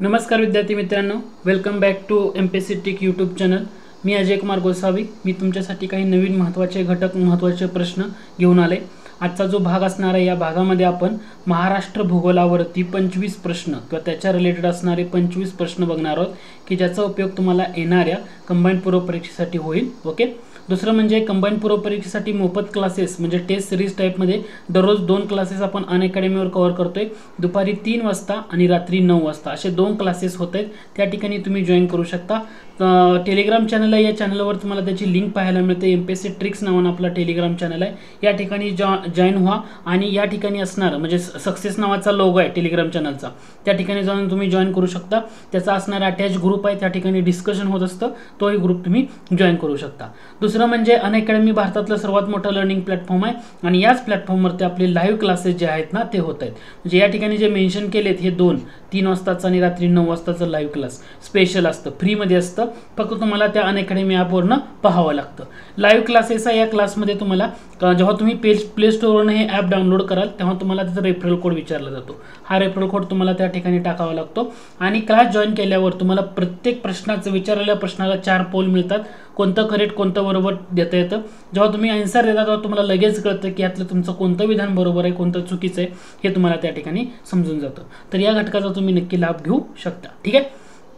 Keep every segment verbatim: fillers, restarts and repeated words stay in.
नमस्कार विद्यार्थी मित्रांनो, welcome back to M P S C tech YouTube channel. मी अजय कुमार गोसावी। मी तुमच्यासाठी काही नवीन महत्त्वाचे घटक महत्त्वाचे प्रश्न घेऊन आले। आजचा जो भाग असणार आहे या भागामध्ये आपण महाराष्ट्र भूगोलावरती पंचवीस प्रश्न किंवा त्याच्या रिलेटेड असणारे पंचवीस प्रश्न बघणार आहोत की ज्याचा उपयोग तुम्हाला येणाऱ्या कंबाइंड पूर्व परीक्षेसाठी होईल। ओके, दुसरं म्हणजे कंबाइंड पूर्व परीक्षेसाठी मोफत क्लासेस म्हणजे टेस्ट सिरीज टाइपमध्ये दररोज दोन क्लासेस आपण अनअकॅडमीवर कव्हर करतोय। दुपारी तीन वाजता आणि रात्री नऊ वाजता असे दोन क्लासेस होत आहेत, त्या ठिकाणी तुम्ही जॉईन करू शकता। टेलिग्राम चॅनल आहे, या चॅनलवर तुम्हाला त्याची लिंक पाहायला मिळते। M P S C tricks नावानं आपला टेलिग्राम चॅनल आहे, या ठिकाणी जॉईन व्हा आणि या ठिकाणी असणार म्हणजे सक्सेस नावाचा लोगो आहे टेलिग्राम चॅनलचा, त्या ठिकाणी जाऊन तुम्ही जॉईन करू शकता। त्याचा असणारा अटॅच ग्रुप आहे, त्या ठिकाणी डिस्कशन होत असतं, तोही ग्रुप तुम्ही जॉईन करू शकता। दुसरं म्हणजे अनअकॅडमी भारतातलं सर्वात मोठं लर्निंग प्लॅटफॉर्म आहे आणि याच प्लॅटफॉर्मवरती आपले लाईव्ह क्लासेस जे आहेत ना ते होत आहेत। म्हणजे या ठिकाणी जे मेन्शन केलेत हे दोन तीन वाजताचं आणि रात्री नऊ वाजताचं लाईव्ह क्लास स्पेशल असतं, फ्रीमध्ये असतं, फक्त तुम्हाला त्या अनअकॅडमी ॲपवरनं पाहावं लागतं। लाईव्ह क्लासेस या क्लासमध्ये तुम्हाला जेव्हा तुम्ही प्ले प्ले स्टोअरवरून हे ॲप डाउनलोड कराल तेव्हा तुम्हाला त्याचा रेफरल कोड विचारला जातो। हा रेफरल कोड तुम्हाला त्या ठिकाणी टाकावा लागतो आणि क्लास जॉईन केल्यावर तुम्हाला प्रत्येक प्रश्नाचं विचारलेल्या प्रश्नाला चार पोल मिळतात, कोणतं करेक्ट कोणतं बरोबर देता येतं। जेव्हा तुम्ही आन्सर देता तेव्हा तुम्हाला लगेच कळतं की यातलं तुमचं कोणतं विधान बरोबर आहे कोणतं चुकीचं आहे हे तुम्हाला त्या ठिकाणी समजून जातं। तर या घटकाचा तुम्ही नक्की लाभ घेऊ शकता। ठीक आहे,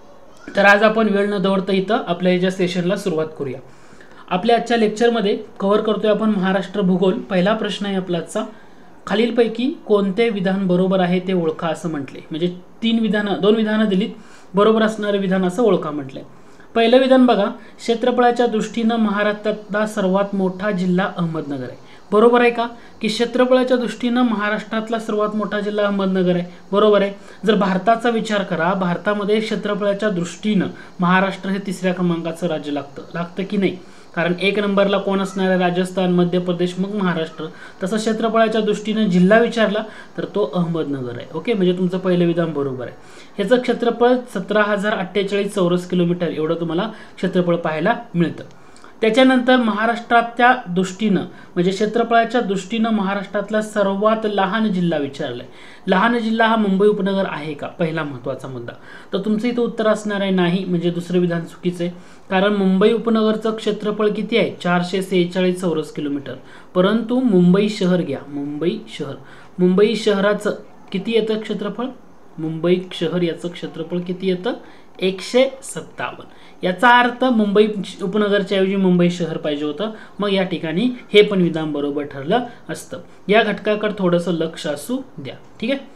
तर आज आपण वेळ न दवडता इथं आपल्या याच्या सेशनला सुरुवात करूया। आपल्या आजच्या लेक्चरमध्ये कव्हर करतोय आपण महाराष्ट्र भूगोल। पहिला प्रश्न आहे आपलाचा, खालीलपैकी कोणते विधान बरोबर आहे ते ओळखा असं म्हटले। म्हणजे तीन विधानं दोन विधानं दिलीत, बरोबर असणारे विधान असं ओळखा म्हटलंय। पहिलं विधान बघा, क्षेत्रफळाच्या दृष्टीनं महाराष्ट्रातला सर्वात मोठा जिल्हा अहमदनगर आहे। बरोबर आहे का की क्षेत्रफळाच्या दृष्टीनं महाराष्ट्रातला सर्वात मोठा जिल्हा अहमदनगर आहे? बरोबर आहे। जर भारताचा विचार करा, भारतामध्ये क्षेत्रफळाच्या दृष्टीनं महाराष्ट्र हे तिसऱ्या क्रमांकाचं राज्य लागतं लागतं की नाही? कारण एक नंबरला कोण असणार आहे? राजस्थान, मध्य प्रदेश, मग महाराष्ट्र। तसं क्षेत्रफळाच्या दृष्टीनं जिल्हा विचारला तर तो अहमदनगर आहे। ओके, म्हणजे तुमचं पहिलं विधान बरोबर आहे। ह्याचं क्षेत्रफळ सतरा हजार अठ्ठेचाळीस चौरस किलोमीटर एवढं तुम्हाला क्षेत्रफळ पाहायला मिळतं। त्याच्यानंतर महाराष्ट्राच्या दृष्टीनं म्हणजे क्षेत्रफळाच्या दृष्टीनं महाराष्ट्रातला सर्वात लहान जिल्हा विचारलाय। लहान जिल्हा हा मुंबई उपनगर आहे का? पहिला महत्त्वाचा मुद्दा। तर तुमचं इथं उत्तर असणार आहे नाही, म्हणजे दुसरं विधान चुकीचं आहे। कारण मुंबई उपनगरचं क्षेत्रफळ किती आहे? चारशे सेहेचाळीस चौरस किलोमीटर, परंतु मुंबई शहर घ्या, मुंबई शहर मुंबई शहराचं किती येतं क्षेत्रफळ? मुंबई शहर याचं क्षेत्रफळ किती येतं? एकशे सत्तावन्न। याचा अर्थ मुंबई उपनगरच्या ऐवजी मुंबई शहर पाहिजे होतं, मग या ठिकाणी हे पण विधान बरोबर ठरलं असतं। या घटकाकडे थोडंसं लक्ष असू द्या। ठीक आहे,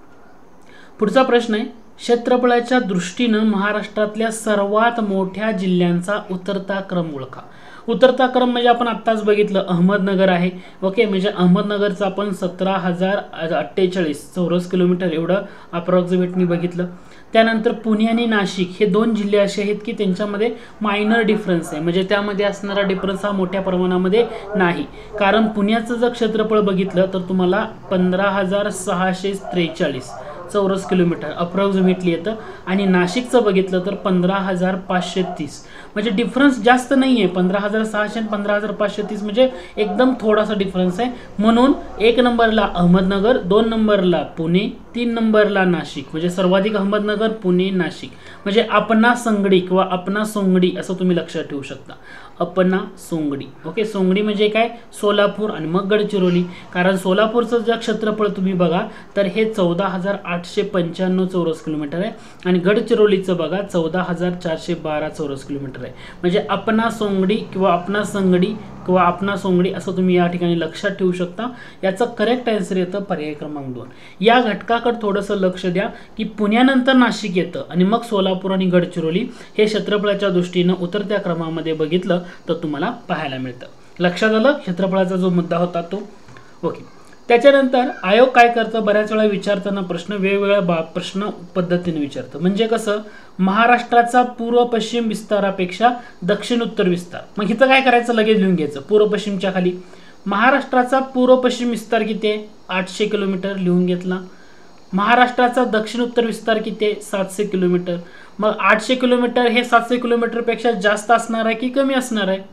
पुढचा प्रश्न आहे, क्षेत्रफळाच्या दृष्टीनं महाराष्ट्रातल्या सर्वात मोठ्या जिल्ह्यांचा उतरता क्रम ओळखा। उतरता क्रम म्हणजे आपण आत्ताच बघितलं अहमदनगर आहे। ओके, म्हणजे अहमदनगरचं आपण सतरा हजार अठ्ठेचाळीस चौरस किलोमीटर एवढं अप्रॉक्सिमेटली बघितलं। त्यानंतर पुणे आणि नाशिक हे दोन जिल्हे असे आहेत की त्यांच्यामध्ये मायनर डिफरन्स आहे, म्हणजे त्यामध्ये असणारा डिफरन्स हा मोठ्या प्रमाणामध्ये नाही। कारण पुण्याचं जर क्षेत्रफळ बघितलं तर तुम्हाला पंधरा हजार सहाशे त्रेचाळीस चौरस किलोमीटर अप्रॉक्सिमेटली येतं आणि नाशिकचं बघितलं तर पंधरा हजार पाचशे तीस, म्हणजे डिफरन्स जास्त नाही आहे। पंधरा हजार सहाशे आणि पंधरा हजार पाचशे तीस म्हणजे एकदम थोडासा डिफरन्स आहे। म्हणून एक नंबरला अहमदनगर, दोन नंबरला पुणे, तीन नंबरला नाशिक, म्हणजे सर्वाधिक अहमदनगर, पुणे, नाशिक। म्हणजे अपना संगडी किंवा अपना सोंगडी असं तुम्ही लक्षात ठेवू शकता, अपना सोंगडी। ओके, सोंगडी म्हणजे काय? सोलापूर आणि मग गडचिरोली। कारण सोलापूरचं जर क्षेत्रफळ तुम्ही बघा तर हे चौदा हजार आठशे पंच्याण्णव चौरस किलोमीटर आहे आणि गडचिरोलीचं बघा चौदा हजार चारशे बारा चौरस किलोमीटर आहे। म्हणजे अपना सोंगडी किंवा अपना संगडी किंवा अपना सोंगडी असं तुम्ही या ठिकाणी लक्षात ठेवू शकता। याचं करेक्ट आन्सर येतं पर्याय क्रमांक दोन। या घटकाकडे थोडंसं लक्ष द्या की पुण्यानंतर नाशिक येतं आणि मग सोलापूर आणि गडचिरोली हे क्षेत्रफळाच्या दृष्टीनं उतरत्या क्रमामध्ये बघितलं तर तुम्हाला पाहायला मिळतं। लक्षात आलं क्षेत्रफळाचा जो मुद्दा होता तो? ओके, त्याच्यानंतर आयोग काय करतं, बऱ्याच वेळा विचारताना प्रश्न वेगवेगळ्या प्रश्न पद्धतीने विचारतं। म्हणजे कसं, महाराष्ट्राचा पूर्व पश्चिम विस्तारापेक्षा दक्षिण उत्तर विस्तार, मग इथं काय करायचं, लगेच लिहून घ्यायचं पूर्व पश्चिमच्या खाली महाराष्ट्राचा पूर्व पश्चिम विस्तार किती आहे? आठशे किलोमीटर लिहून घेतला। महाराष्ट्राचा दक्षिण उत्तर विस्तार किती आहे? सातशे किलोमीटर। मग आठशे किलोमीटर हे सातशे किलोमीटर पेक्षा जास्त असणार आहे की कमी असणार आहे?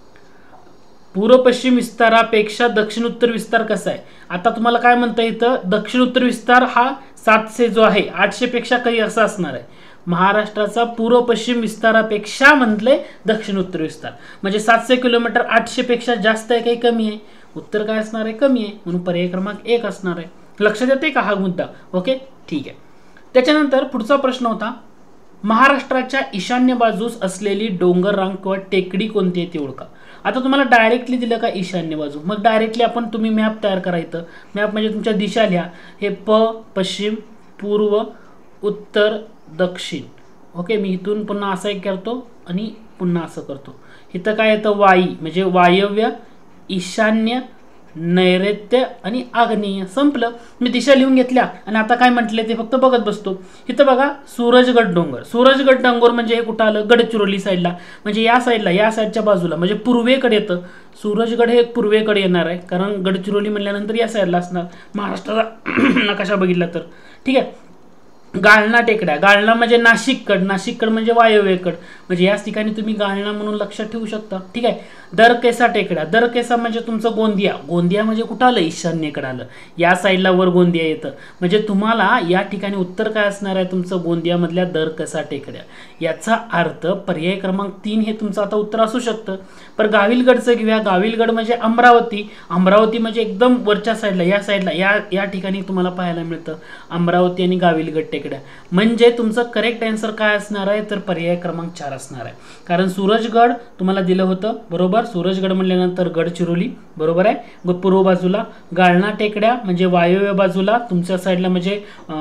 पूर्व पश्चिम विस्तारापेक्षा दक्षिण उत्तर विस्तार कसा आहे? आता तुम्हाला काय म्हणता येतं, दक्षिण उत्तर विस्तार हा सातशे जो आहे आठशे पेक्षा काही असं असणार आहे, महाराष्ट्राचा पूर्व पश्चिम विस्तारापेक्षा म्हटले दक्षिण उत्तर विस्तार, म्हणजे सातशे किलोमीटर आठशे पेक्षा जास्त आहे काही कमी आहे, उत्तर काय असणार आहे कमी आहे, म्हणून पर्याय क्रमांक एक असणार आहे. लक्षात येते का हा मुद्दा? ओके ठीक आहे. त्याच्यानंतर पुढचा प्रश्न होता, महाराष्ट्राच्या ईशान्य बाजूस असलेली डोंगर रांग किंवा टेकडी कोणती आहे ती ओळखा. आता तुम्हाला डायरेक्टली दिलं का ईशान्य बाजू, मग डायरेक्टली आपण तुम्ही मॅप तयार करायचं. मॅप म्हणजे तुमच्या दिशा लिहा, हे प पश्चिम पूर्व उत्तर दक्षिण. ओके मी इथून पुन्हा असं एक करतो आणि पुन्हा असं करतो. इथं काय येतं वाई म्हणजे वायव्य, ईशान्य, नैऋत्य आणि आग्नेय. संपलं. मी दिशा लिहून घेतल्या आणि आता काय म्हटले ते फक्त बघत बसतो. इथं बघा सूरजगड डोंगर, सूरजगड डोंगर म्हणजे हे कुठं आलं गडचिरोली साईडला, म्हणजे या साईडला या साईडच्या बाजूला म्हणजे पूर्वेकडे येतं. सूरजगड हे पूर्वेकडे येणार आहे, कारण गडचिरोली म्हणल्यानंतर या साईडला असणार महाराष्ट्राचा नकाशा बघितला तर. ठीक आहे. गाळणा टेकड्या, गाळणा म्हणजे नाशिककड, नाशिककड म्हणजे वायव्येकड, म्हणजे याच ठिकाणी तुम्ही गाळणा म्हणून लक्षात ठेवू शकता. ठीक आहे. दरकेसा टेकड्या, दरकेसा म्हणजे तुमचं गोंदिया, गोंदिया म्हणजे कुठं आलं ईशान्येकडे आलं, या साईडला वर गोंदिया येतं, म्हणजे तुम्हाला या ठिकाणी उत्तर काय असणार आहे तुमचं गोंदियामधल्या दरकेसा टेकड्या. याचा अर्थ पर्याय क्रमांक तीन हे तुमचं आता उत्तर असू शकतं. पण गाविलगडचं घेऊया, गाविलगड म्हणजे अमरावती, अमरावती म्हणजे एकदम वरच्या साईडला या साईडला या या ठिकाणी तुम्हाला पाहायला मिळतं अमरावती आणि गाविलगड टेकड्या. म्हणजे तुमचं करेक्ट आन्सर काय असणार आहे तर पर्याय क्रमांक चार असणार आहे, कारण सूरजगड तुम्हाला दिलं होतं बरोबर. सूरजगड म्हणल्यानंतर गडचिरोली बरोबर आहे पूर्व बाजूला, गाळणा टेकड्या म्हणजे वायव्य बाजूला तुमच्या साईडला म्हणजे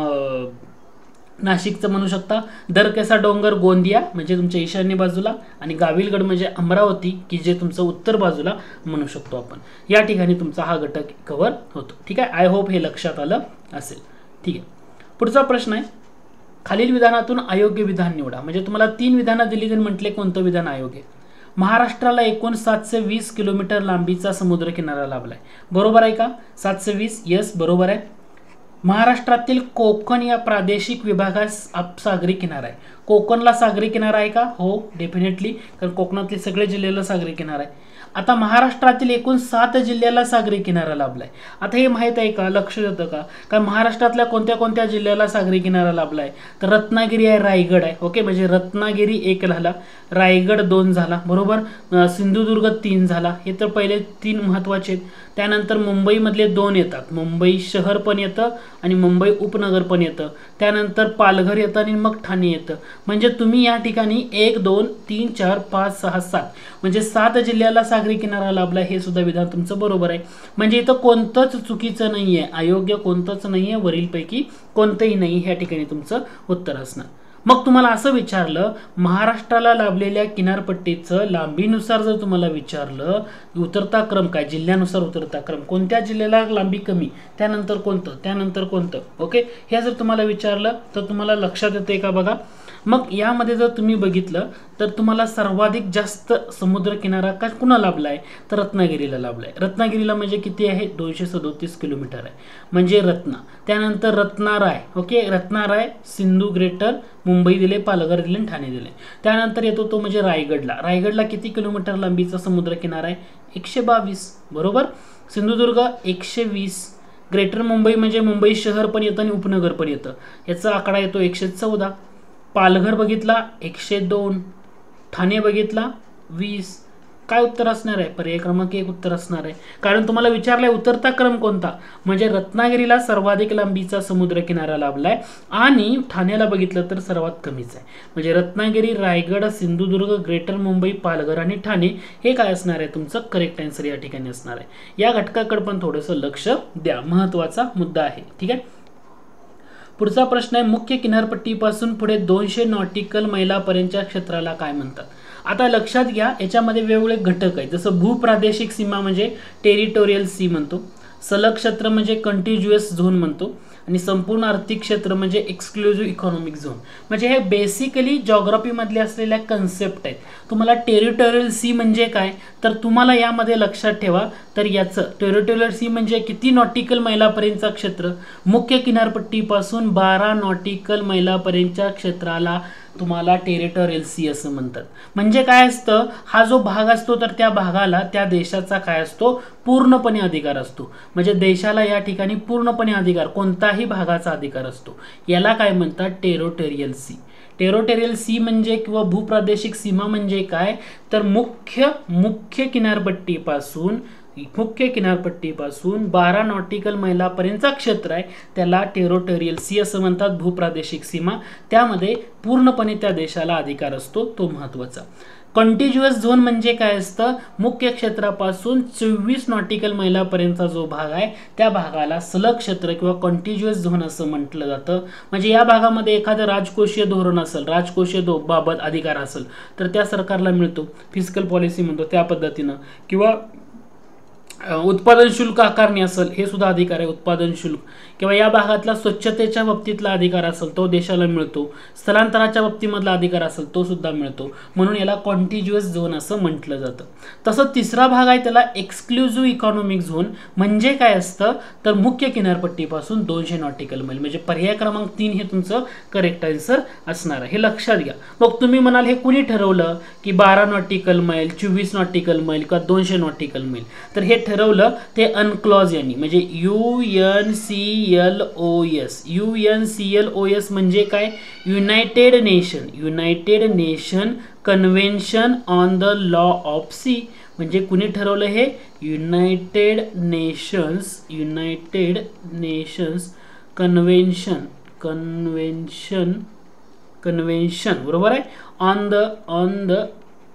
नाशिकचं म्हणू शकता, दरकेसा डोंगर गोंदिया म्हणजे तुमच्या ईशान्य बाजूला, आणि गाविलगड म्हणजे अमरावती की जे तुमचं उत्तर बाजूला म्हणू शकतो आपण. या ठिकाणी तुमचा हा घटक कव्हर होतो. ठीक आहे. आय होप हे लक्षात आलं असेल. ठीक आहे. पुढचा प्रश्न आहे, खालील विधानातून अयोग्य विधान निवडा. म्हणजे तुम्हाला तीन विधानं दिली तर म्हटले कोणतं विधान अयोग्य. महाराष्ट्राला एकूण सातशे वीस किलोमीटर लांबीचा समुद्र किनारा लाभलाय, बरोबर आहे का? सातशे वीस यस बरोबर आहे. महाराष्ट्रातील कोकण या प्रादेशिक विभागास सागरी किनारा आहे. कोकणला सागरी किनारा आहे का? हो डेफिनेटली, कारण कोकणातील सगळे जिल्ह्याला सागरी किनारा आहे. आता महाराष्ट्रातील एकूण सात जिल्ह्याला सागरी किनारा लाभलाय. आता हे माहित आहे का, लक्ष देतं का, कारण महाराष्ट्रातल्या कोणत्या कोणत्या जिल्ह्याला सागरी किनारा लाभलाय तर रत्नागिरी आहे, रायगड आहे. ओके म्हणजे रत्नागिरी एक झाला, रायगड दोन झाला बरोबर, सिंधुदुर्ग तीन झाला. हे तर पहिले तीन महत्त्वाचे आहेत. त्यानंतर मुंबईमधले दोन येतात, मुंबई शहर पण येतं आणि मुंबई उपनगर पण येतं. त्यानंतर पालघर येतं आणि मग ठाणे येतं. म्हणजे तुम्ही या ठिकाणी एक दोन तीन चार पाच सहा सात म्हणजे सात जिल्ह्याला सागरी किनारा लाभला, हे सुद्धा विधान तुमचं बरोबर आहे. म्हणजे इथं कोणतंच चुकीचं नाही आहे, अयोग्य कोणतंच नाही आहे, वरीलपैकी कोणतंही नाही ह्या ठिकाणी तुमचं उत्तर असणार. मग तुम्हाला असं विचारलं महाराष्ट्राला लाभलेल्या किनारपट्टीचं लांबीनुसार जर तुम्हाला विचारलं उतरता क्रम काय, जिल्ह्यानुसार उतरता क्रम, कोणत्या जिल्ह्याला लांबी कमी त्यानंतर कोणतं त्यानंतर कोणतं. ओके हे जर तुम्हाला विचारलं तर तुम्हाला लक्षात येते का बघा. मग यामध्ये जर तुम्ही बघितलं तर तुम्हाला सर्वाधिक जास्त समुद्र किनारा का कुणा लाभलाय तर रत्नागिरीला लाभलाय. रत्नागिरीला म्हणजे किती आहे दोनशे सदोतीस किलोमीटर आहे म्हणजे रत्ना. त्यानंतर रत्नाराय, ओके रत्नाराय सिंधू ग्रेटर मुंबई दिले, पालघर दिले आणि ठाणे दिले. त्यानंतर येतो तो म्हणजे रायगडला. रायगडला किती किलोमीटर लांबीचा समुद्र किनारा आहे एकशे बावीस बरोबर. सिंधुदुर्ग एकशे वीस. ग्रेटर मुंबई म्हणजे मुंबई शहर पण येतं आणि उपनगर पण येतं, याचा आकडा येतो एकशे चौदा. पालघर बघितला एकशे दोन. ठाणे बघितला वीस. काय उत्तर असणार आहे पर्याय क्रमांक एक उत्तर असणार आहे, कारण तुम्हाला विचारलंय उतरता क्रम कोणता, म्हणजे रत्नागिरीला सर्वाधिक लांबीचा समुद्र किनारा लाभलाय आणि ठाण्याला बघितलं तर सर्वात कमीच आहे. म्हणजे रत्नागिरी, रायगड, सिंधुदुर्ग, ग्रेटर मुंबई, पालघर आणि ठाणे हे काय असणार आहे तुमचं करेक्ट आन्सर या ठिकाणी असणार आहे. या घटकाकडे पण थोडंसं लक्ष द्या, महत्त्वाचा मुद्दा आहे. ठीक आहे. पुढचा प्रश्न आहे, मुख्य किनारपट्टीपासून पुढे दोनशे नॉटिकल मैलापर्यंतच्या क्षेत्राला काय म्हणतात. आता लक्षात घ्या याच्यामध्ये वेगवेगळे घटक आहेत, जसं भूप्रादेशिक सीमा म्हणजे टेरिटोरियल सी म्हणतो, सलग क्षेत्र म्हणजे कंटिन्युअस झोन म्हणतो, आणि संपूर्ण आर्थिक क्षेत्र म्हणजे एक्सक्लुझिव्ह इकॉनॉमिक झोन. म्हणजे हे बेसिकली जॉग्राफीमधले असलेल्या कन्सेप्ट आहेत. तुम्हाला टेरिटोरियल सी म्हणजे काय तर तुम्हाला यामध्ये लक्षात ठेवा तर याचं टेरिटोरियल सी म्हणजे किती नॉटिकल मैलापर्यंतचा क्षेत्र, मुख्य किनारपट्टीपासून बारा नॉटिकल मैलापर्यंतच्या क्षेत्राला तुम्हाला टेरिटोरियल सी असं म्हणतात. म्हणजे काय असतं, हा जो भाग असतो तर त्या भागाला त्या देशाचा काय असतो, पूर्णपणे अधिकार असतो. म्हणजे देशाला या ठिकाणी पूर्णपणे अधिकार, कोणताही भागाचा अधिकार असतो. याला काय म्हणतात, टेरिटोरियल सी. टेरिटोरियल सी म्हणजे किंवा भूप्रादेशिक सीमा म्हणजे काय, तर मुख्य मुख्य किनारपट्टीपासून मुख्य किनारपट्टीपासून बारा नॉटिकल मैलापर्यंतचा क्षेत्र आहे त्याला टेरिटोरियल सी असं म्हणतात, भूप्रादेशिक सीमा. त्यामध्ये पूर्णपणे त्या देशाला अधिकार असतो, तो महत्त्वाचा. कॉन्टिग्युअस झोन म्हणजे काय असतं, मुख्य क्षेत्रापासून चोवीस नॉटिकल मैलापर्यंतचा जो भाग आहे त्या भागाला सलग क्षेत्र किंवा कॉन्टिग्युअस झोन असं म्हटलं जातं. म्हणजे या भागामध्ये एखादं राजकोषीय धोरण असेल, राजकोषीय बाबत अधिकार असेल तर त्या सरकारला मिळतो, फिस्कल पॉलिसी म्हणतो त्या पद्धतीनं. किंवा उत्पादन शुल्क आकारणी असेल, हे सुद्धा अधिकार आहे उत्पादन शुल्क. किंवा या भागातला स्वच्छतेच्या बाबतीतला अधिकार असेल तो देशाला मिळतो. स्थलांतराच्या बाबतीमधला अधिकार असेल तो सुद्धा मिळतो. म्हणून याला कॉन्टिग्युअस झोन असं म्हटलं जातं. तसं तिसरा भाग आहे त्याला एक्सक्लुझिव्ह इकॉनॉमिक झोन. म्हणजे काय असतं, तर मुख्य किनारपट्टीपासून दोनशे नॉटिकल मैल. म्हणजे पर्याय क्रमांक तीन हे तुमचं करेक्ट आन्सर असणार आहे, हे लक्षात घ्या. मग तुम्ही म्हणाल हे कुणी ठरवलं की बारा नॉटिकल मैल, चोवीस नॉटिकल मैल किंवा दोनशे नॉटिकल मैल, तर हे ठरवलं ते अनक्लॉज यांनी. म्हणजे U N C L O S. U N C L O S म्हणजे काय, united nation united nation convention on the law of sea. म्हणजे कुणी ठरवलं हे, united nations united nations convention convention convention बरोबर आहे, on the on the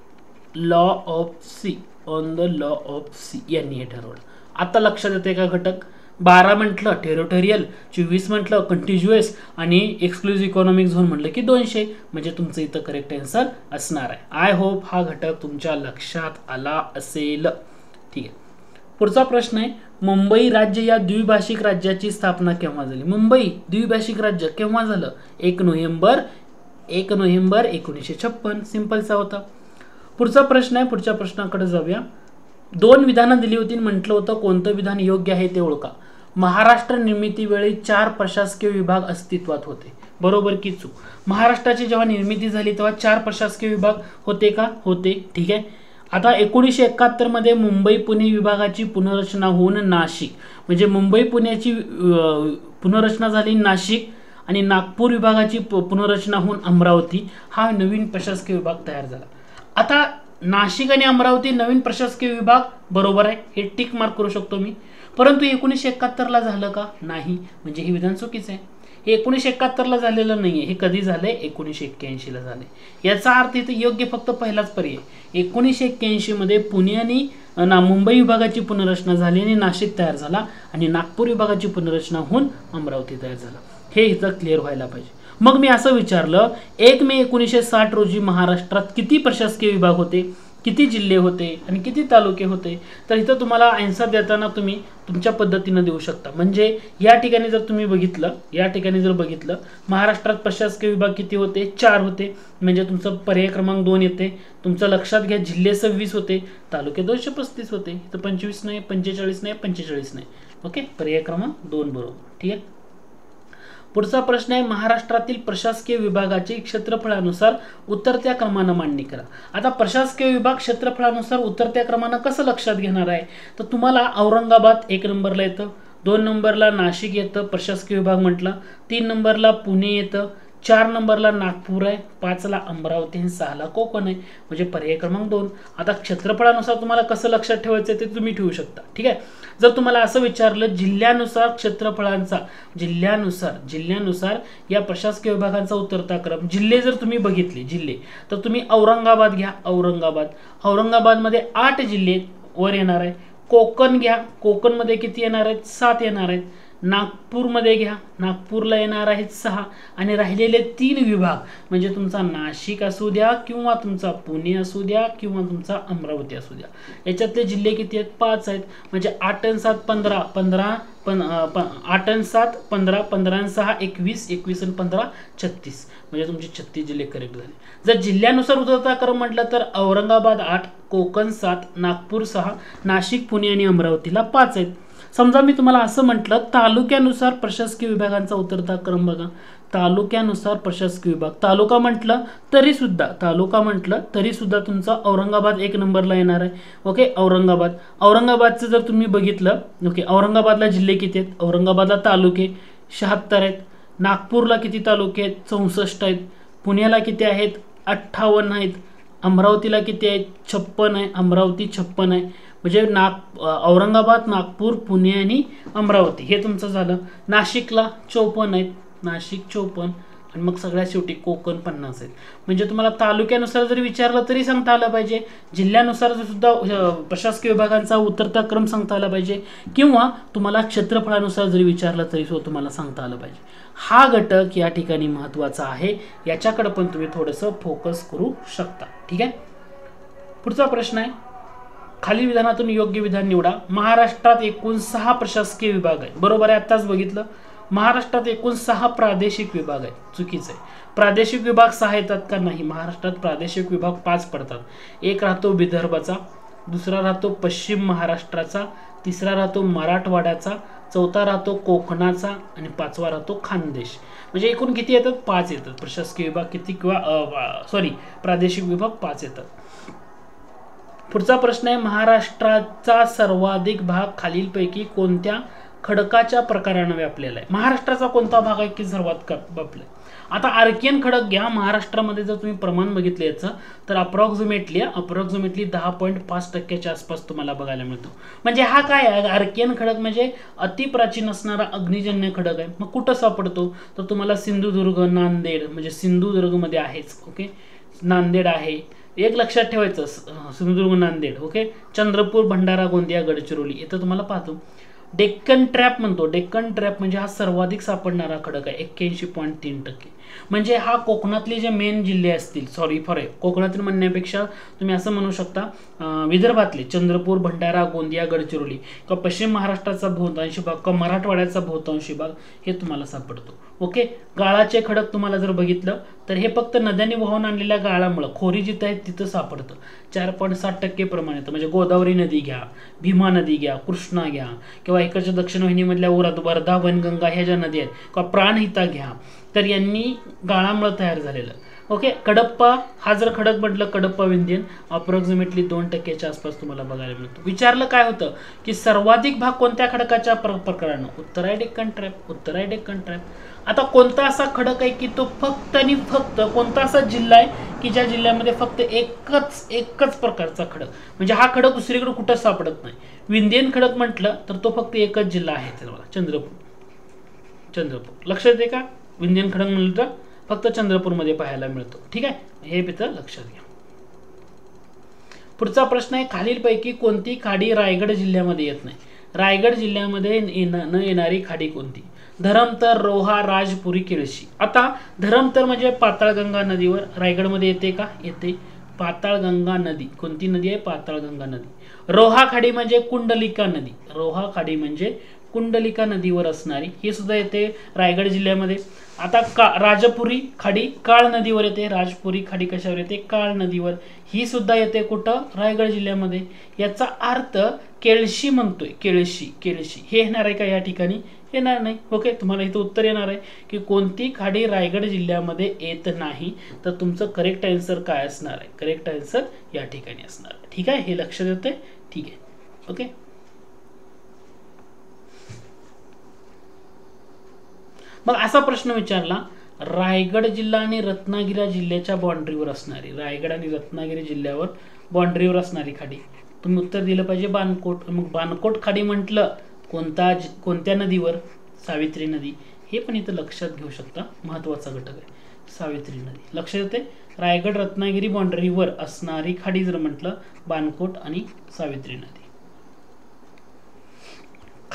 law of sea on the law of sea यांनी हे ठरवलं. आता लक्षात येते का घटक, बारा म्हटलं टेरिटोरियल, चोवीस म्हटलं कंटिन्युअस आणि एक्सक्लुझिव्ह इकॉनॉमिक झोन म्हटलं की दोनशे. म्हणजे तुमचं इथं करेक्ट आन्सर असणार आहे. आय होप हा घटक तुमच्या लक्षात आला असेल. ठीक आहे, पुढचा प्रश्न आहे, मुंबई राज्य या द्विभाषिक राज्याची स्थापना केव्हा झाली. मुंबई द्विभाषिक राज्य केव्हा झालं, एक नोव्हेंबर एक नोव्हेंबर एकोणीसशे छप्पन. सिंपलचा होता. पुढचा प्रश्न आहे, पुढच्या प्रश्नाकडे जाऊया. दोन विधानं दिली होती, म्हटलं होतं कोणतं विधान योग्य आहे ते ओळखा. महाराष्ट्र निर्मितीवेळी चार प्रशासकीय विभाग अस्तित्वात होते, बरोबर की चूक. महाराष्ट्राची जेव्हा निर्मिती झाली तेव्हा चार प्रशासकीय विभाग होते का, होते. ठीक आहे. आता एकोणीसशे एकाहत्तर मध्ये मुंबई पुणे विभागाची पुनर्रचना होऊन नाशिक, म्हणजे मुंबई पुण्याची पुनर्रचना झाली नाशिक आणि नागपूर विभागाची पुनर्रचना होऊन अमरावती, हा नवीन प्रशासकीय विभाग तयार झाला. आता नाशिक आणि अमरावती नवीन प्रशासकीय विभाग बरोबर आहे, हे टिक मार्क करू शकतो मी. परंतु एकोणीसशे एकाहत्तर ला झालं का, नाही. म्हणजे हे विधान चुकीचं आहे. हे एकोणीसशे एकाहत्तर ला झालेलं नाहीये, हे कधी झालंय, एकोणीसशे एक्क्याऐंशी ला झाले. याचा अर्थ इथे योग्य फक्त पहिलाच पर्याय. एकोणीसशे एक्क्याऐंशी मध्ये पुणे आणि ना मुंबई विभागाची पुनर्रचना झाली आणि नाशिक तयार झाला आणि नागपूर विभागाची पुनर्रचना होऊन अमरावती तयार झाला. हे इथं क्लिअर व्हायला पाहिजे. मग मी असं विचारलं, एक मे एकोणीसशे साठ रोजी महाराष्ट्रात किती प्रशासकीय विभाग होते, किती जिल्हे होते आणि किती तालुके होते. तर इथं तुम्हाला आन्सर देताना तुम्ही तुमच्या पद्धतीने देऊ शकता. म्हणजे या ठिकाणी जर तुम्ही बघितलं या ठिकाणी जर बघितलं महाराष्ट्रात प्रशासकीय विभाग किती होते, चार होते. म्हणजे तुमचं पर्याय क्रमांक दोन येते. तुमचं लक्षात घ्या, जिल्हे सव्वीस होते, तालुके दोनशे पस्तीस होते. इथं पंचवीस नाही, पंचेचाळीस नाही, पंचेचाळीस नाही. ओके, पर्याय क्रमांक दोन बरोबर. ठीक आहे. पुढचा प्रश्न आहे, महाराष्ट्रातील प्रशासकीय विभागाचे क्षेत्रफळानुसार उतरत्या क्रमानं मांडणी करा. आता प्रशासकीय विभाग क्षेत्रफळानुसार उतरत्या क्रमानं कसं लक्षात घेणार आहे, तर तुम्हाला औरंगाबाद एक नंबरला येतं, दोन नंबरला नाशिक येतं प्रशासकीय विभाग म्हटलं, तीन नंबरला पुणे येतं, चार नंबरला नागपूर आहे, पाचला अमरावती आणि सहाला कोकण आहे. म्हणजे पर्याय क्रमांक दोन. आता क्षेत्रफळानुसार तुम्हाला कसं लक्षात ठेवायचं ते तुम्ही ठेवू शकता. ठीक आहे. जर तुम्हाला असं विचारलं जिल्ह्यानुसार क्षेत्रफळांचा जिल्ह्यानुसार जिल्ह्यानुसार या प्रशासकीय विभागांचा उतरता क्रम, जिल्हे जर तुम्ही बघितले जिल्हे तर तुम्ही औरंगाबाद घ्या. औरंगाबाद औरंगाबादमध्ये आठ जिल्हे वर येणार आहे. कोकण घ्या, कोकणमध्ये किती येणार आहेत, सात येणार आहेत. नागपूरमध्ये घ्या, नागपूरला येणार आहेत सहा आणि राहिलेले तीन विभाग म्हणजे तुमचा नाशिक असू द्या किंवा तुमचा पुणे असू द्या किंवा तुमचा अमरावती असू द्या, याच्यातले जिल्हे किती आहेत? पाच आहेत. म्हणजे आठ आणि सात पंधरा, पंधरा पण आठ आणि सात पंधरा, पंधरा आणि सहा एकवीस, एकवीस आणि पंधरा छत्तीस, म्हणजे तुमचे छत्तीस जिल्हे करेक्ट झाले. जर जिल्ह्यानुसार उतरता क्रम म्हटलं तर औरंगाबाद आठ, कोकण सात, नागपूर सहा, नाशिक, पुणे आणि अमरावतीला पाच आहेत. समजा मी तुम्हाला असं म्हटलं तालुक्यानुसार प्रशासकीय विभागांचा उतरता क्रम बघा. तालुक्यानुसार प्रशासकीय विभाग, तालुका म्हटलं तरी सुद्धा तालुका म्हटलं तरी सुद्धा तुमचा औरंगाबाद एक नंबरला येणार आहे. ओके, औरंगाबाद औरंगाबादचं जर तुम्ही बघितलं, ओके, औरंगाबादला जिल्हे किती आहेत? औरंगाबादला तालुके शहात्तर आहेत. नागपूरला किती तालुके आहेत? चौसष्ट आहेत. पुण्याला किती आहेत? अठ्ठावन्न आहेत. अमरावतीला किती आहेत? छप्पन आहे. अमरावती छप्पन आहे. म्हणजे नाग औरंगाबाद, नागपूर, पुणे आणि अमरावती हे तुमचं झालं. नाशिकला चौपन्न आहेत. नाशिक चौपन्न आणि मग सगळ्यात शेवटी कोकण पन्नास आहेत. म्हणजे तुम्हाला तालुक्यानुसार जरी विचारलं तरी सांगता आलं पाहिजे, जिल्ह्यानुसार सुद्धा प्रशासकीय विभागांचा उतरता क्रम सांगता आला पाहिजे किंवा तुम्हाला क्षेत्रफळानुसार जरी विचारलं तरी सुद्धा तुम्हाला सांगता आलं पाहिजे. हा घटक या ठिकाणी महत्त्वाचा आहे, याच्याकडे पण तुम्ही थोडंसं फोकस करू शकता. ठीक आहे. पुढचा प्रश्न आहे, खालील विधानातून योग्य विधान निवडा. महाराष्ट्रात एकूण सहा प्रशासकीय विभाग आहेत. बरोबर आहे, आत्ताच बघितलं. महाराष्ट्रात एकूण सहा प्रादेशिक विभाग आहेत. चुकीचं आहे. प्रादेशिक विभाग सहा येतात का? नाही. महाराष्ट्रात प्रादेशिक विभाग पाच पडतात. एक राहतो विदर्भाचा, दुसरा राहतो पश्चिम महाराष्ट्राचा, तिसरा राहतो मराठवाड्याचा, चौथा राहतो कोकणाचा आणि पाचवा राहतो खानदेश. म्हणजे एकूण किती येतात? पाच येतात. प्रशासकीय विभाग किती किंवा सॉरी प्रादेशिक विभाग पाच येतात. पुढचा प्रश्न आहे, महाराष्ट्राचा सर्वाधिक भाग खालीलपैकी कोणत्या खडकाच्या प्रकाराने व्यापलेला आहे? महाराष्ट्राचा कोणता भाग आहे की सर्वात व्यापलाय? आता आर्कियन खडक घ्या. महाराष्ट्रामध्ये जर तुम्ही प्रमाण बघितलं याचं तर अप्रॉक्सिमेटली अप्रॉक्सिमेटली दहा पॉईंट पाच टक्क्याच्या आसपास तुम्हाला बघायला मिळतो. म्हणजे हा काय आहे? आर्कियन खडक म्हणजे अतिप्राचीन असणारा अग्निजन्य खडक आहे. मग कुठं सापडतो? तर तुम्हाला सिंधुदुर्ग, नांदेड, म्हणजे सिंधुदुर्गमध्ये आहेच. ओके, नांदेड आहे. एक लक्षात ठेवायचं, सिंधुदुर्ग, नांदेड. ओके, चंद्रपूर, भंडारा, गोंदिया, गडचिरोली इथं तुम्हाला पाहतो. डेक्कन ट्रॅप म्हणतो. डेक्कन ट्रॅप म्हणजे हा सर्वाधिक सापडणारा खडक आहे, एक्क्याऐंशी पॉईंट तीन टक्के. म्हणजे हा कोकणातले जे मेन जिल्हे असतील, सॉरी फॉर कोकणातील म्हणण्यापेक्षा तुम्ही असं म्हणू शकता विदर्भातले चंद्रपूर, भंडारा, गोंदिया, गडचिरोली किंवा पश्चिम महाराष्ट्राचा बहुतांशी भाग किंवा मराठवाड्याचा बहुतांशी भाग हे तुम्हाला सापडतो. ओके, गाळाचे खडक तुम्हाला जर बघितलं तर हे फक्त नद्यांनी वाहून आणलेल्या गाळामुळे खोरी जिथं आहेत तिथं सापडतं. चार पॉईंट सात टक्के प्रमाण येतं. म्हणजे गोदावरी नदी घ्या, भीमा नदी घ्या, कृष्णा घ्या किंवा इकडच्या दक्षिण वाहिनीमधल्या उरात वर्धा, वनगंगा ह्या ज्या नदी आहेत किंवा प्राणहिता घ्या, तर यांनी गाळामुळे तयार झालेलं. ओके, कडप्पा हा जर खडक म्हटलं, कडप्पा विंध्यन अप्रॉक्सिमेटली दोन टक्क्याच्या आसपास तुम्हाला बघायला मिळतो. विचारलं काय होतं की सर्वाधिक भाग कोणत्या खडकाच्या प्रकारानं? उत्तर आहे डेक्कन ट्रॅप. उत्तर आहे डेक्कन ट्रॅप. आता कोणता असा खडक आहे की तो फक्त आणि फक्त कोणता असा जिल्हा आहे की ज्या जिल्ह्यामध्ये फक्त एकच एकच प्रकारचा खडक, म्हणजे हा खडक दुसरीकडे कुठं सापडत नाही. विंध्यन खडक म्हटलं तर तो फक्त एकच जिल्हा आहे, चंद्रपूर. चंद्रपूर लक्षात येते का? विंध्यन खडक म्हणलं तर फक्त चंद्रपूरमध्ये पाहायला मिळतो. ठीक आहे, हे पितं लक्षात घ्या. पुढचा प्रश्न आहे, खालीलपैकी कोणती खाडी रायगड जिल्ह्यामध्ये येत नाही? रायगड जिल्ह्यामध्ये न येणारी खाडी कोणती? धरमतर, रोहा, राजपुरी, केळशी. आता धरमतर म्हणजे पाताळगंगा नदीवर रायगडमध्ये येते का? येते. पाताळगंगा नदी, कोणती नदी आहे? पाताळगंगा नदी. रोहा खाडी म्हणजे कुंडलिका नदी. रोहा खाडी म्हणजे कुंडलिका नदीवर असणारी, ही सुद्धा येते रायगड जिल्ह्यामध्ये. आता का राजपुरी खाडी काळ नदीवर येते. राजपुरी खाडी कशावर येते? काळ नदीवर. ही सुद्धा येते कुठं? रायगड जिल्ह्यामध्ये. याचा अर्थ केळशी म्हणतोय, केळशी केळशी हे येणार आहे का या ठिकाणी? येणार नाही. ओके, तुम्हाला इथं उत्तर येणार आहे की कोणती खाडी रायगड जिल्ह्यामध्ये येत नाही, तर तुमचं करेक्ट आन्सर काय असणार आहे? करेक्ट आन्सर या ठिकाणी असणार आहे. ठीक आहे, हे लक्षात येते. ठीक आहे. ओके, मग असा प्रश्न विचारला, रायगड जिल्हा आणि रत्नागिरी जिल्ह्याच्या बाउंड्रीवर असणारी, रायगड आणि रत्नागिरी जिल्ह्यावर बाउंड्रीवर असणारी खाडी, तुम्ही उत्तर दिलं पाहिजे बाणकोट. मग बाणकोट खाडी म्हटलं कोणता कोणत्या नदीवर? सावित्री नदी. हे पण इथं लक्षात घेऊ शकता, महत्वाचा घटक आहे. सावित्री नदी लक्षात येते. रायगड रत्नागिरी बाउंड्रीवर असणारी खाडी जर म्हटलं बाणकोट आणि सावित्री नदी.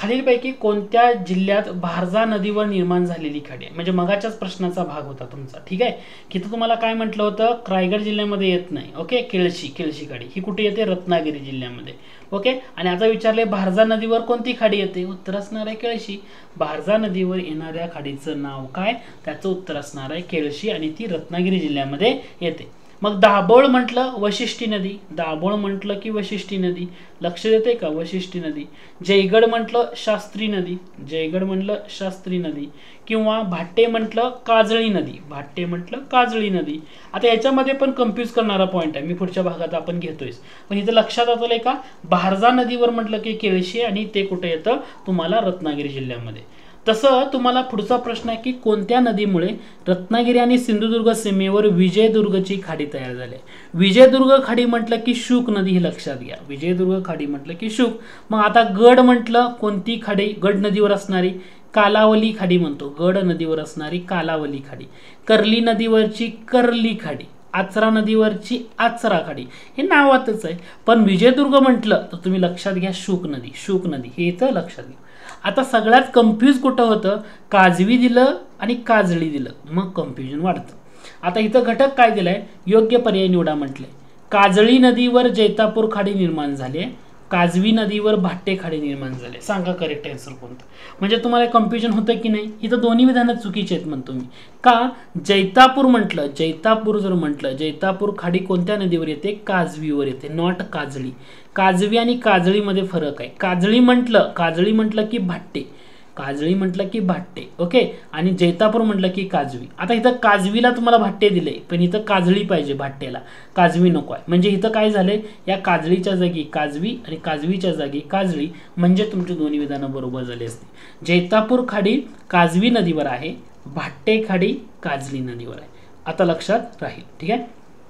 खालीलपैकी कोणत्या जिल्ह्यात भारजा नदीवर निर्माण झालेली खाडी आहे? म्हणजे मगाच्याच प्रश्नाचा भाग होता तुमचा, ठीक आहे. की तर तुम्हाला काय म्हटलं होतं, रायगड जिल्ह्यामध्ये येत नाही. ओके, केळशी केळशी खाडी ही कुठे येते? रत्नागिरी जिल्ह्यामध्ये. ओके, आणि आता विचारले भारजा नदीवर कोणती खाडी येते? उत्तर असणार आहे केळशी. भारजा नदीवर येणाऱ्या खाडीचं नाव काय? त्याचं उत्तर असणार आहे केळशी आणि ती रत्नागिरी जिल्ह्यामध्ये येते. मग दाभोळ म्हटलं वशिष्ठी नदी, दाभोळ म्हटलं की वशिष्ठी नदी, लक्ष देते का? वशिष्ठी नदी. जयगड म्हटलं शास्त्री नदी, जयगड म्हटलं शास्त्री नदी. किंवा भाट्टे म्हटलं काजळी नदी, भाट्टे म्हटलं काजळी नदी. आता याच्यामध्ये पण कन्फ्यूज करणारा पॉईंट आहे, मी पुढच्या भागात आपण घेतोय. पण इथं लक्षात आलं का, भारजा नदीवर म्हटलं की केळशी आणि ते कुठे येतं? तुम्हाला रत्नागिरी जिल्ह्यामध्ये. तसं तुम्हाला पुढचा प्रश्न आहे की कोणत्या नदीमुळे रत्नागिरी आणि सिंधुदुर्ग सीमेवर विजयदुर्गची खाडी तयार झाली? विजयदुर्ग खाडी म्हटलं की शुक नदी, हे लक्षात घ्या. विजयदुर्ग खाडी म्हटलं की शुक. मग आता गड म्हटलं कोणती खाडी? गड नदीवर असणारी कालावली खाडी म्हणतो, गड नदीवर असणारी कालावली खाडी. कर्ली नदीवरची कर्ली खाडी, आचरा नदीवरची आचरा खाडी. हे नावातच आहे. पण विजयदुर्ग म्हटलं तर तुम्ही लक्षात घ्या शुक नदी, शुक नदी हे इथं लक्षात घ्या. आता सगळ्यात कन्फ्यूज कुठं होतं? काजवी दिलं आणि काजळी दिलं, मग कन्फ्युजन वाढतं. आता इथं घटक काय दिलाय? योग्य पर्याय निवडा म्हटलंय. काजळी नदीवर जैतापूर खाडी निर्माण झाली, काजवी नदीवर भाट्टे खाडी निर्माण झाले. सांगा करेक्ट आन्सर कोणतं? म्हणजे तुम्हाला कन्फ्युजन होतं की नाही? इथं दोन्ही विधानं चुकीचे आहेत म्हणतो मी. का? जैतापूर म्हटलं, जैतापूर जर म्हटलं, जैतापूर खाडी कोणत्या नदीवर येते? काजवीवर येते, नॉट काजळी. काजवी आणि काजळीमध्ये फरक आहे. काजळी म्हटलं, काजळी म्हटलं की भाट्टे, काजळी म्हटलं की भाट्टे. ओके, आणि जैतापूर म्हटलं की काजवी. आता इथं काजवीला तुम्हाला भाट्टे दिले, पण इथं काजळी पाहिजे भाट्टेला, काजवी नको आहे. म्हणजे इथं काय झालंय? या काजळीच्या जागी काजवी आणि काजवीच्या जागी काजळी, म्हणजे तुमची दोन्ही विधानं बरोबर झाली असते. जैतापूर खाडी काजवी नदीवर आहे, भाट्टे खाडी काजळी नदीवर आहे. आता लक्षात राहील, ठीक आहे.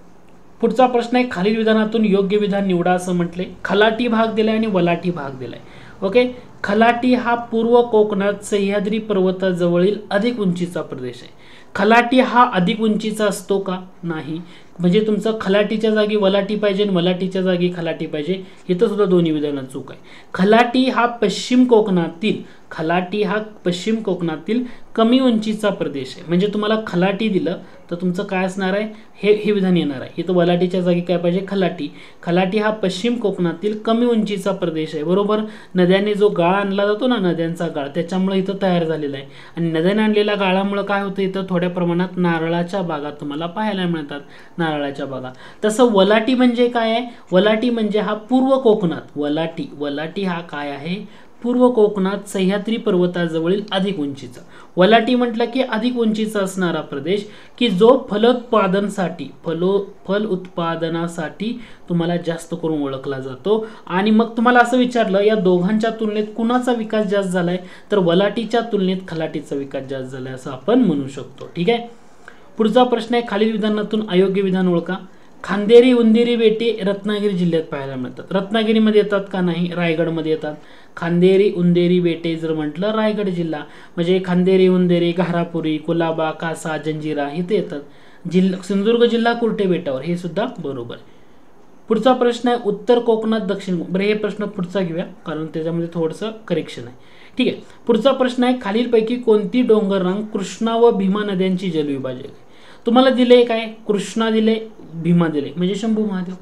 पुढचा प्रश्न आहे, खालील विधानातून योग्य विधान निवडा असं म्हटले. खलाटी भाग दिलाय आणि वलाटी भाग दिलाय. ओके, खलाटी हा पूर्व कोकणात सह्याद्री पर्वताजवळील अधिक उंचीचा प्रदेश आहे. खलाटी हा अधिक उंचीचा असतो का? नाही. म्हणजे तुमचं खलाटीच्या जागी वलाटी पाहिजे आणि वलाटीच्या जागी खलाटी पाहिजे, इथं सुद्धा दोन्ही विधानात चूक आहे. खलाटी हा पश्चिम कोकणातील खलाटी हा पश्चिम कोकणातील कमी उंचीचा प्रदेश आहे. म्हणजे तुम्हाला खलाटी दिलं तर तुमचं काय असणार आहे? हे हे विधान येणार आहे. इथं वलाटीच्या जागी काय पाहिजे? खलाटी. खलाटी हा पश्चिम कोकणातील कमी उंचीचा प्रदेश आहे, बरोबर. नद्याने जो गाळ आणला जातो ना, नद्यांचा गाळ, त्याच्यामुळे इथं तयार झालेला आहे. आणि नद्याने आणलेल्या गाळामुळे काय होतं? इथं थोड्या प्रमाणात नारळाच्या बागा तुम्हाला पाहायला मिळतात, नारळाच्या बागा. तसं वलाटी म्हणजे काय आहे? वलाटी म्हणजे हा पूर्व कोकणात, वलाटी वलाटी हा काय आहे? पूर्व कोकणात सह्याद्री पर्वताजवळील अधिक उंचीचा. वलाटी म्हटलं की अधिक उंचीचा असणारा प्रदेश, की जो फलोत्पादनासाठी फलो फल उत्पादनासाठी तुम्हाला जास्त करून ओळखला जातो. आणि मग तुम्हाला असं विचारलं, या दोघांच्या तुलनेत कुणाचा विकास जास्त झालाय? तर वलाटीच्या तुलनेत खलाटीचा विकास जास्त झालाय असं आपण म्हणू शकतो, ठीक आहे. पुढचा प्रश्न आहे, खालील विधानातून अयोग्य विधान ओळखा. खांदेरी उंदेरी बेटे रत्नागिरी जिल्ह्यात पाहायला मिळतात. रत्नागिरीमध्ये येतात का? नाही, रायगडमध्ये येतात. खांदेरी उंदेरी बेटे जर म्हटलं रायगड जिल्हा, म्हणजे खांदेरी उंदेरी घारापुरी कुलाबा कासा जंजिरा इथे येतात. जिल्हा सिंधुदुर्ग जिल्हा कुर्टे बेटावर, हे सुद्धा बरोबर. पुढचा प्रश्न आहे, उत्तर कोकणात दक्षिण. बरं, हे प्रश्न पुढचा घेऊया कारण त्याच्यामध्ये थोडंसं करेक्शन आहे, ठीक आहे. पुढचा प्रश्न आहे, खालीलपैकी कोणती डोंगर रांग कृष्णा व भीमा नद्यांची जलविभाजक आहे? तुम्हाला दिले काय? कृष्णा दिले, भीमा दिले, म्हणजे शंभू महादेव.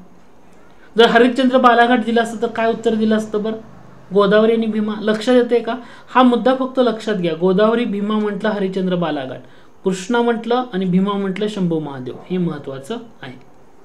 जर हरिश्चंद्र बालाघाट दिला असतं तर काय उत्तर दिलं असतं? बरं, गोदावरी आणि भीमा. लक्षात येते का? हा मुद्दा फक्त लक्षात घ्या. गोदावरी भीमा म्हटलं हरिश्चंद्र बालाघाट, कृष्णा म्हटलं आणि भीमा म्हटलं शंभू महादेव, हे महत्वाचं आहे.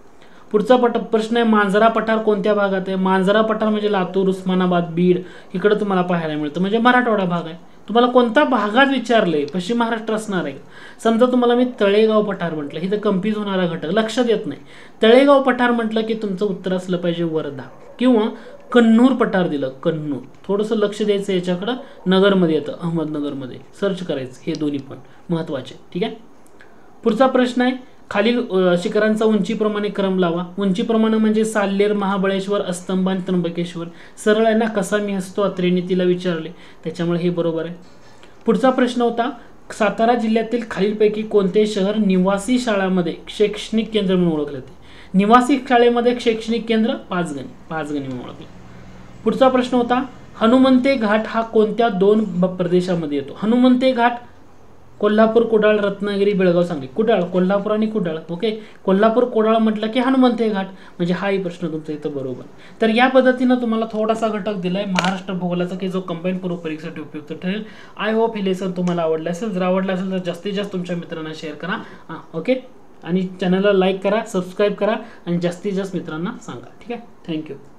पुढचा पट प्रश्न आहे, मांजरा पठार कोणत्या भागात आहे? मांजरा पठार म्हणजे लातूर, उस्मानाबाद, बीड इकडे तुम्हाला पाहायला मिळतं, म्हणजे मराठवाडा भाग आहे. तुम्हाला कोणत्या भागात विचारलंय? पश्चिम महाराष्ट्र असणार आहे. समजा तुम्हाला मी तळेगाव पठार म्हटलं, इथं कन्फ्यूज होणारा घटक लक्षात येत नाही. तळेगाव पठार म्हटलं की तुमचं उत्तर असलं पाहिजे वर्धा, किंवा कन्नूर पठार दिलं, कन्नूर. थोडंसं लक्ष द्यायचं याच्याकडं. नगरमध्ये येतं, अहमदनगरमध्ये, सर्च करायचं, हे दोन्ही पण महत्वाचे, ठीक आहे. पुढचा प्रश्न आहे, खालील शिखरांचा उंचीप्रमाणे क्रम लावा. उंचीप्रमाणे म्हणजे साल्हेर, महाबळेश्वर, अस्तंभ आणि त्र्यंबकेश्वर. सरळ आहे ना, कसा मी हसतो अत्रेने तिला विचारले, त्याच्यामुळे हे बरोबर आहे. पुढचा प्रश्न होता, सातारा जिल्ह्यातील खालीलपैकी कोणते शहर निवासी शाळांमध्ये शैक्षणिक केंद्र म्हणून ओळखले जाते? निवासी शाळेमध्ये शैक्षणिक केंद्र पाचगणी, पाचगणी म्हणून ओळखले. पुढचा प्रश्न होता, हनुमंते घाट हा कोणत्या दोन ब- प्रदेशामध्ये येतो? हनुमंते घाट कोल्हापूर, कुडाळ, रत्नागिरी, बेळगाव, सांगली. कुडाळ, कोल्हापूर आणि कुडाळ. ओके, कोल्हापूर कुडाळ म्हटलं की हनुमंते घाट, म्हणजे हाही प्रश्न तुमचा इथं बरोबर. तर या पद्धतीनं तुम्हाला थोडासा घटक दिलाय महाराष्ट्र भूगोलाचा की जो कंबाईन पूर्व परीक्षेसाठी उपयुक्त ठरेल. आय होप हे लेसन तुम्हाला आवडलं असेल. जर आवडलं असेल तर जास्तीत जास्त तुमच्या मित्रांना शेअर करा. हां, ओके, आणि चॅनलला लाईक करा, सबस्क्राईब करा आणि जास्तीत जास्त मित्रांना सांगा. ठीक आहे, थँक्यू.